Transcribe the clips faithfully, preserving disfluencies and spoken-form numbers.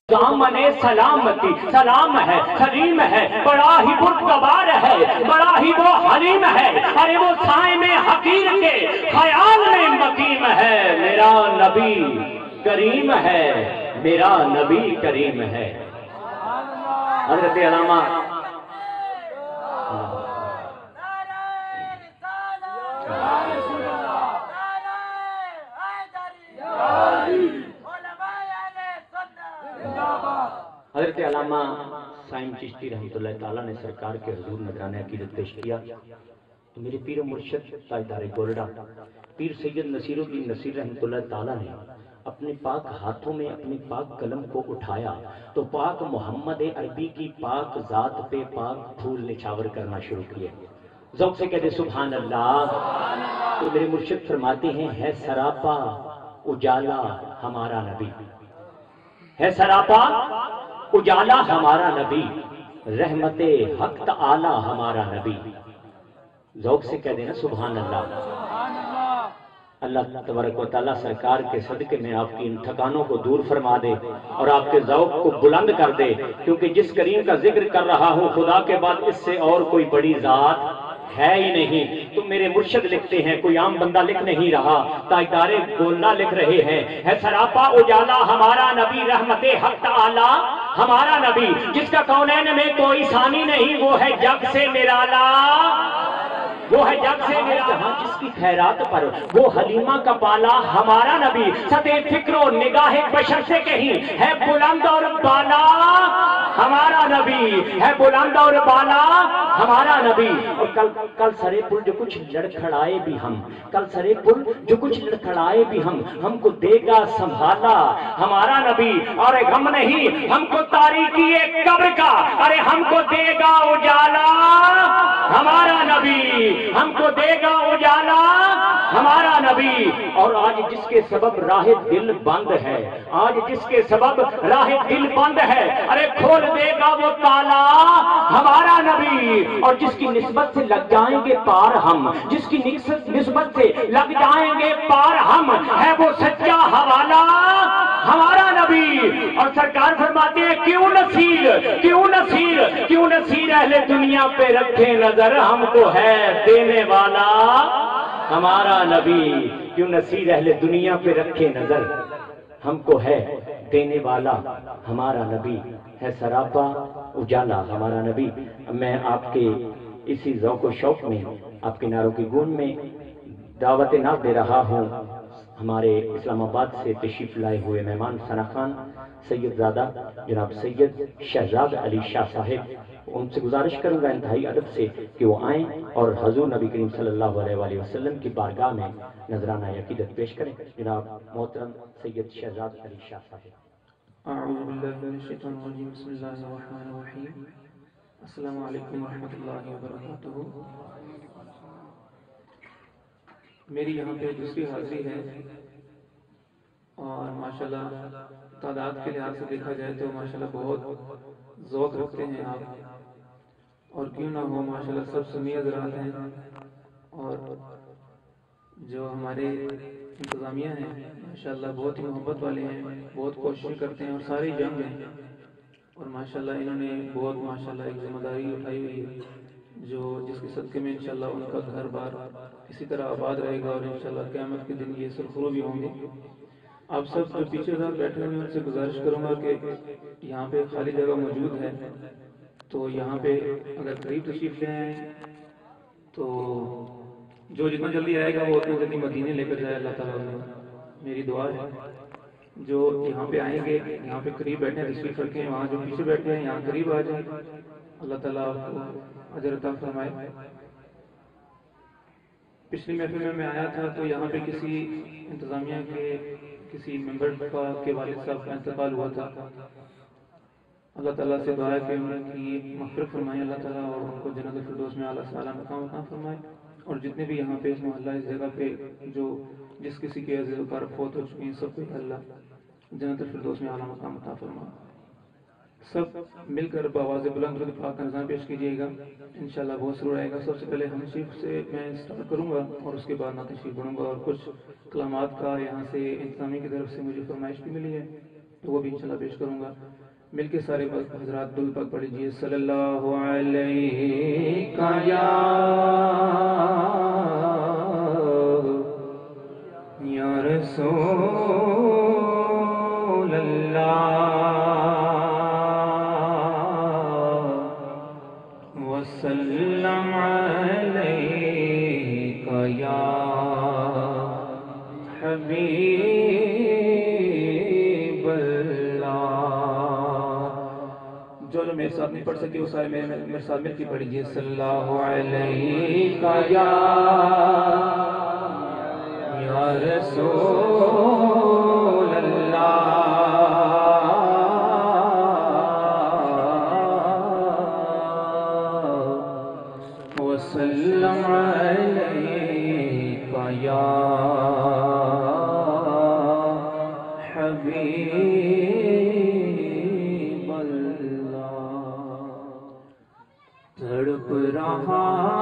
دامنے سلامتی سلام ہے، سلیم ہے، بڑا ہی بردبار ہے، بڑا ہی وہ حلیم ہے، ارے وہ سائے میں حقیر کے خیال میں مقیم ہے۔ میرا نبی کریم ہے، میرا نبی کریم ہے۔ حضرت علامہ حضرت علامہ سائم چشتی رحمۃ اللہ تعالیٰ نے سرکار کے حضور نذرانہ عقیدت پیش کیا تو میرے پیر و مرشد تاجدار گولڈا پیر سید نصیر الدین نصیر رحمۃ اللہ تعالیٰ نے اپنے پاک ہاتھوں میں اپنے پاک قلم کو اٹھایا تو پاک محمد عربی کی پاک ذات پہ پاک پھول نچھاور کرنا شروع کیے۔ ذوق سے کہتے سبحان اللہ۔ تو میرے مرشد فرماتے ہیں ہے سراپا اجالا ہمارا نبی، ہے سراپا اجالا ہمارا نبی، رحمت حق تعالی ہمارا نبی۔ ذوق سے کہہ دینا سبحان اللہ۔ اللہ تبارک و تعالیٰ سرکار کے صدقے میں آپ کی ان تھکانوں کو دور فرما دے اور آپ کے ذوق کو بلند کر دے، کیونکہ جس کریم کا ذکر کر رہا ہوں خدا کے بعد اس سے اور کوئی بڑی ذات ہے ہی نہیں۔ تو میرے مرشد لکھتے ہیں، کوئی عام بندہ لکھ نہیں رہا، تاجدار گولڈا لکھ رہے ہیں، ہے سراپا اجالا ہمارا نبی، رحمت حق تعالی ہمارا نبی، جس کا کونین میں کوئی ثانی نہیں، وہ ہے جگ سے نرالا، وہ ہے جگ سے نرالا، جہاں جس کی خیرات پر وہ حلیمہ کا بالا ہمارا نبی، سطح فکر و نگاہ بشر سے کہیں ہے بلند اور بالا ہمارا نبی، ہے بلند اور بالا ہمارا نبی۔ اور کل کل سرے پل جو کچھ لڑکھڑائے بھی ہم، کل سرے پل جو کچھ لڑکھڑائے بھی ہم، ہم کو دے گا سنبھالا ہمارا نبی، اور غم نہیں ہم کو تاریکی قبر کا، ارے ہم کو دے گا اجالا ہمارا نبی، ہم کو دے گا اجالا ہمارا نبی۔ اور آج جس کے سبب راہ دل بند ہے، آج جس کے سبب راہ دل بند ہے، ارے کھول دے گا وہ تالا ہمارا نبی۔ اور جس کی نسبت سے لگ جائیں گے پار ہم، جس کی نسبت سے لگ جائیں گے پار ہم، ہے وہ سچا حوالہ ہمارا نبی۔ اور سرکار فرماتے ہیں کیوں نصیر کیوں نصیر کیوں نصیر اہل دنیا پہ رکھے نظر، ہم کو ہے دینے والا ہمارا نبی، کیوں نصیر اہل دنیا پہ رکھے نظر، ہم کو ہے دینے والا ہمارا نبی، ہے سراپا اجالا ہمارا نبی۔ میں آپ کے اسی ذوق و شوق میں، آپ کے نعروں کی گونج میں دعوت نعت دے رہا ہوں ہمارے اسلام آباد سے تشریف لائے ہوئے مہمان ثنا خان سید زادہ جناب سید شہزاد علی شاہ صاحب، ان سے گزارش کروں گا انتہائی ادب سے کہ وہ آئیں اور حضور نبی کریم صلی اللہ علیہ وآلہ وسلم کی بارگاہ میں نذرانہ عقیدت پیش کریں۔ جناب محترم سید شہزاد علی شاہ صاحب۔ اعوذ باللہ من الشیطان الرجیم، بسم اللہ الرحمن الرحیم، السلام علیکم ورحمۃ اللہ وبرکاتہ۔ میری یہاں پہ دوسری حاضری ہے اور ماشاءاللہ تعداد کے لحاظ سے دیکھا جائے تو ماشاءاللہ بہت ذوق رکھتے ہیں آپ، اور کیوں نہ ہو ماشاءاللہ سب سنی حضرات ہیں، اور جو ہمارے انتظامیہ ہیں ماشاءاللہ بہت ہی محبت والے ہیں، بہت کوشش کرتے ہیں اور سارے جنگ ہیں، اور ماشاءاللہ انہوں نے بہت ماشاءاللہ ایک ذمہ داری اٹھائی ہوئی ہے جو جس کے صدقے میں انشاءاللہ ان کا گھر بار اسی طرح آباد رہے گا، اور انشاءاللہ قیامت کے دن یہ سرخرو بھی ہوں گے۔ آپ سب جو پیچھے گھر بیٹھے ہوئے ہیں ان سے گزارش کروں گا کہ یہاں پہ خالی جگہ موجود ہے، تو یہاں پہ اگر قریب تشریف لے آئیں تو جو جتنا جلدی آئے گا وہ اتنا جلدی مدینے لے کر جائے اللہ تعالیٰ نے، میری دعا ہے۔ جو یہاں پہ آئیں گے یہاں پہ قریب بیٹھے ہیں تشریف رکھیں، وہاں جو پیچھے بیٹھے ہیں یہاں قریب آ جائیں، اللہ تعالیٰ آپ کو اجر عطا فرمائے۔ پچھلی محفل میں میں آیا تھا تو یہاں پہ کسی انتظامیہ کے کسی ممبر کا کے والد صاحب کا انتقال ہوا تھا، اللہ تعالیٰ سے دعا ہے کہ ان کی مغفرت فرمائے اللہ تعالیٰ، اور ان کو جنت الفردوس میں اعلیٰ سے اعلیٰ مقام عطا فرمائے، اور جتنے بھی یہاں پہ اس محلہ اس جگہ پہ جو جس کسی کے عزیز و اقارب فوت ہو چکے ہیں سب کو اللہ جنت الفردوس میں اعلیٰ مقام عطا فرمائے۔ سب مل کر بآواز بلند درود پاک کا نظام پیش کیجیے گا، انشاءاللہ بہت سرور آئے گا۔ سب سے پہلے ہم شریف سے میں اسٹارٹ کروں گا اور اس کے بعد نعت شریف پڑھوں گا، اور کچھ کلامات کا یہاں سے انتظامیہ کی طرف سے مجھے فرمائش بھی ملی ہے تو وہ بھی انشاءاللہ پیش کروں گا. مل کے سارے حضرات دل پاک پڑھ لیجیے. صلی اللہ علیہ یا یا رسول اللہ وسلم علیک یا حبیب اللہ. جو جو میرے ساتھ نہیں پڑھ سکے وہ سارے میرے میرے ساتھ مل کے پڑھ لیجیے. صلی اللہ علیہ یا یا رسول اللہ وسلم علیک یا حبیب اللہ. تڑپ رہا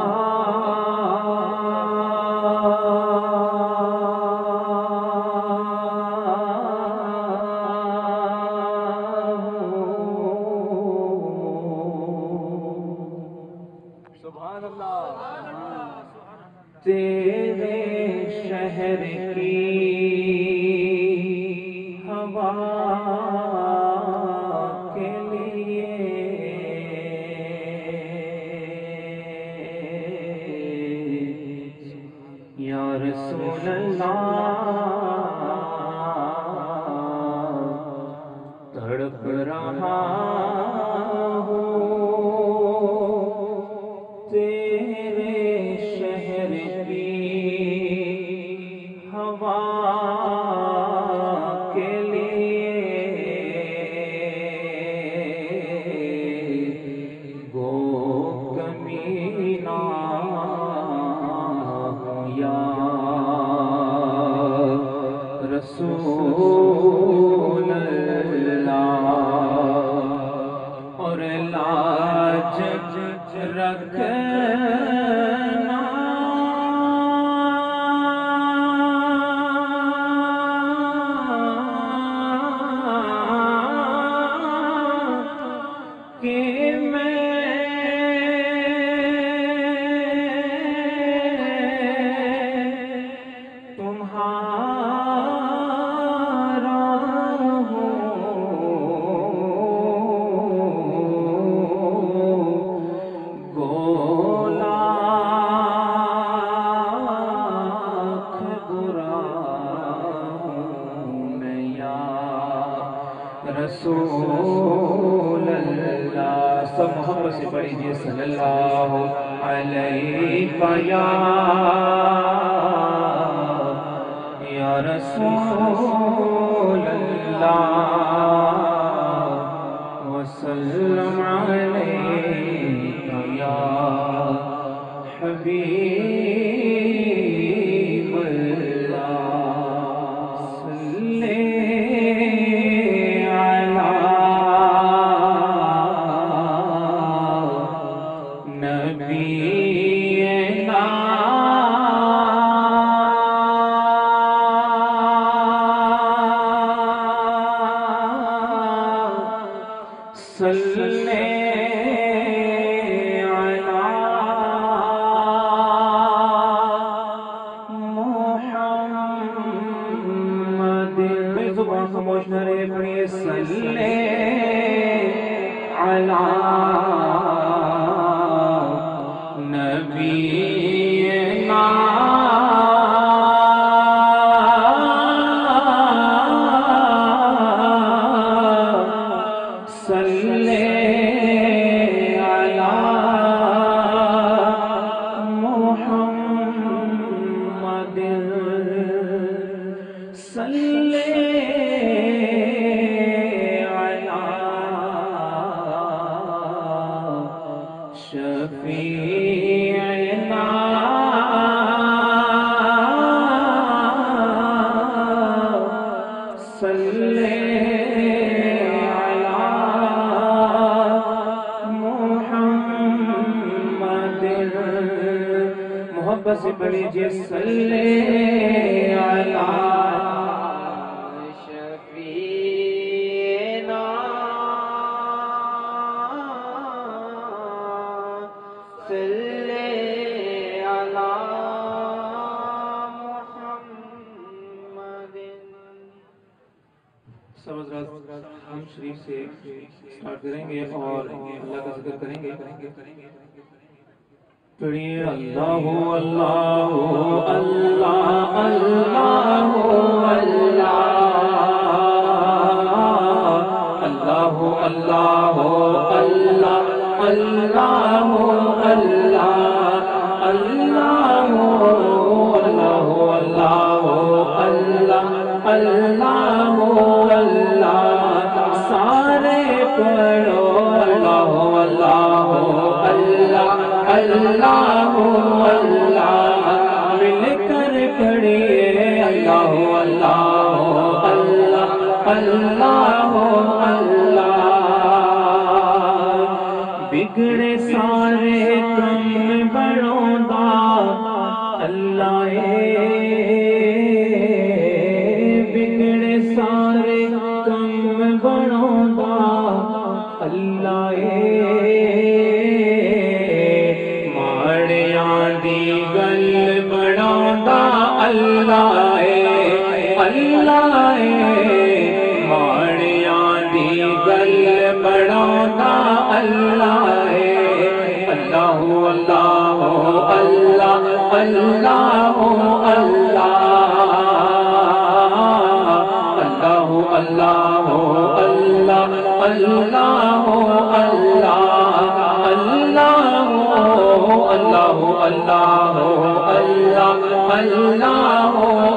تیرے شہر کی ہوا کے لیے یا رسول اللہ تڑپ رہا رسول اللہ اور لاج رکھنا کہ میں رسول اللہ. سب محبت سے پڑھیے. صلی اللہ علیہ یا یا رسول اللہ وسلم علیک یا حبیب اللہ. صلی محبت سے پڑھیے. صلی علی شفیع ہم شریف سے اسٹارٹ کریں گے اور اللہ کا ذکر کریں گے. پڑھیے اللہ اللہ اللہ اللہ اللہ اللہ اللہ اللہ اللہ اللہ اللہ اللہ اللہ سارے پڑھو اللہ اللہ اللہ اللہ اللہ مل کر پڑھیے اللہ اللہ اللہ اللہ اللہ بگڑے سارے کم بڑوں دا اللہ بگڑے سارے کم بڑوں دا اللہ ماڑیاں دی گل بڑوں دا اللہ اللہ ماڑیاں دی گل بڑوں دا اللہ اللہ اللہ اللہ اللہ اللہ اللہ اللہ اللہ اللہ اللہ اللہ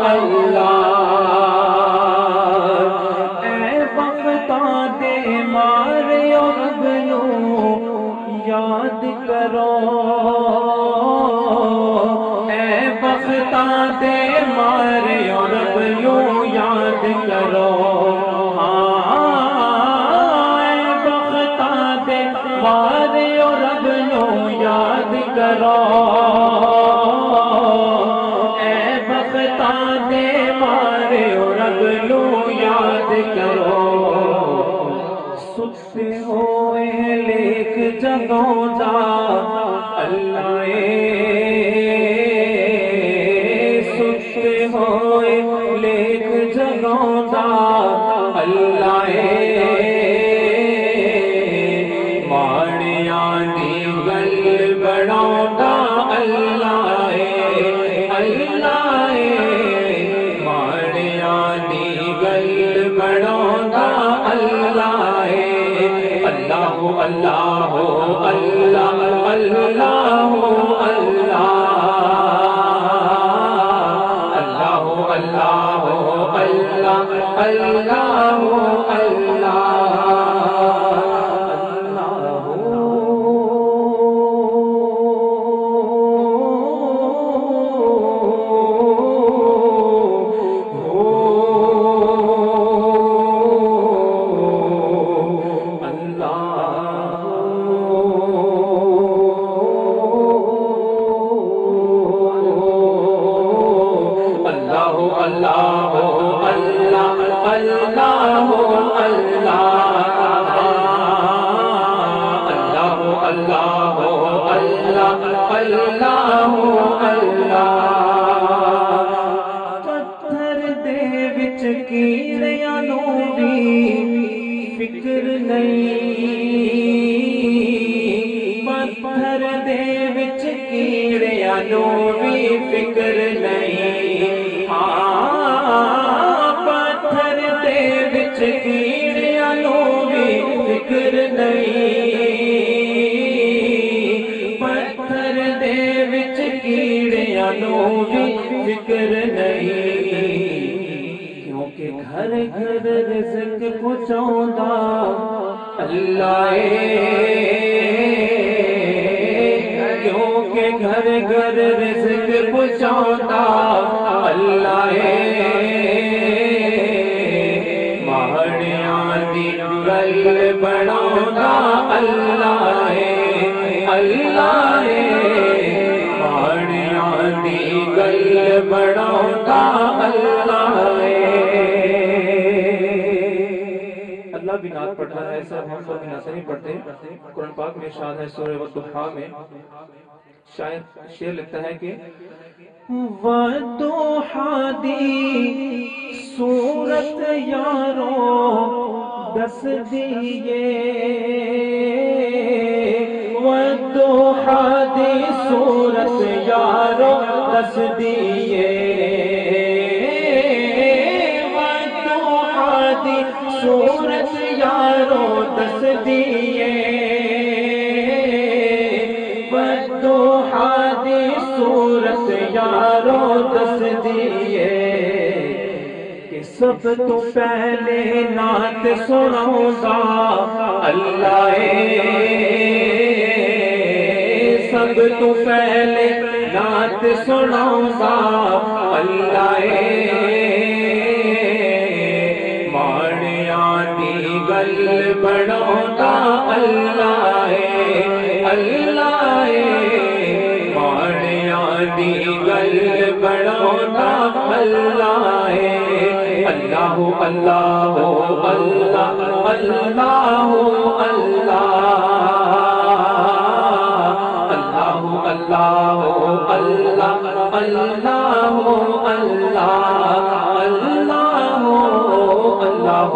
اللہ اے وقتاں دے مارے رب نو یاد کرو اے وقتاں دے مارے رب نو یاد کرو مارے رب نو یاد کرو اے بختاں دے مارے رب نو یاد کرو ستے ہوئے لیک جگوں دا اللہ ستے ہوئے لیک جگوں دا اللہ ماڑیاں دی گل بڑوں دا اللہ اللہ ماڑیاں دی گل بڑوں دا اللہ اللہ اللہ اللہ اللہ اللہ اللہ اللہ اللہ پتھر دے وچ کیڑیاں نو بھی فکر نہیں پتھر دے وچ کیڑیاں نو بھی فکر نہیں ہاں پتھر دے وچ کیڑیاں نو بھی فکر نہیں پتھر دے وچ کیڑیاں نو بھی فکر نہیں کیونکہ گھر گھر رزق پہنچاوندا اللہ کیونکہ گھر گھر رزق پہنچاوندا اللہ ماڑیاں دی گل بڑھاوندا اللہ اللہ ماڑیاں دی گل بڑھاوندا اللہ اللہ بھی نعت پڑھتا ہے ایسا ہم سب نعت نہیں پڑھتے قرآن پاک میں ارشاد ہے سورہ والضحیٰ میں شاعر شعر لکھتا ہے کہ والضحیٰ دی صورت یارو دس دیے والضحا دی صورت یارو دس دیے والضحا دی صورت یارو دس دیے والضحا دی صورت یارو دس دیے سب تو پہلے نعت سناؤں گا اللہ سب تو پہلے نعت سناؤں گا اللہ ماڑیاں دی گل بڑھاؤں گا اللہ اللہ ماڑیاں دی گل بڑھاؤں گا اللہ اللہ اللہ اللہ اللہ اللہ اللہ اللہ اللہ اللہ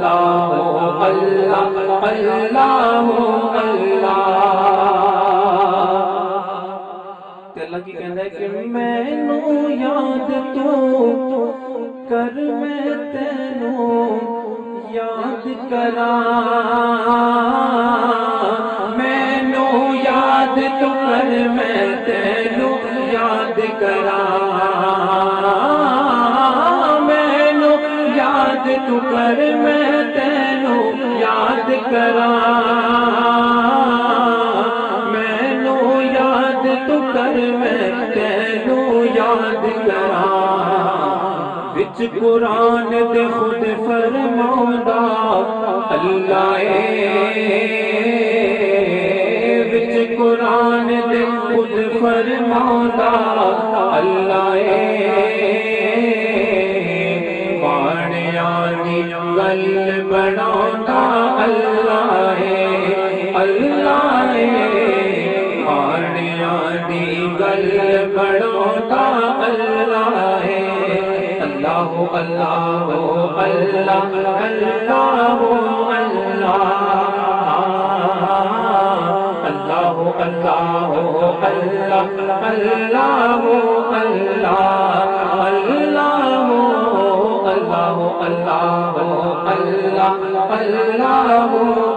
اللہ کی کہنا ہے کہ میں نو یاد تو کر میں تینوں یاد کراں میں نو یاد تو کر میں تینوں یاد کراں میں نو یاد تو کر میں تینوں یاد کراں میں نو یاد تو کر میں تینوں یاد کراں وچ قرآن دے خود فرماؤندا اللہ وچ قرآن دے خود فرماؤندا اللہ ماڑیاں دی گل بڑھاؤندا اللہ اللہ ماڑیاں دی گل بڑھاؤندا اللہ اللہ اللہ اللہ اللہ اللہ اللہ اللہ اللہ اللہ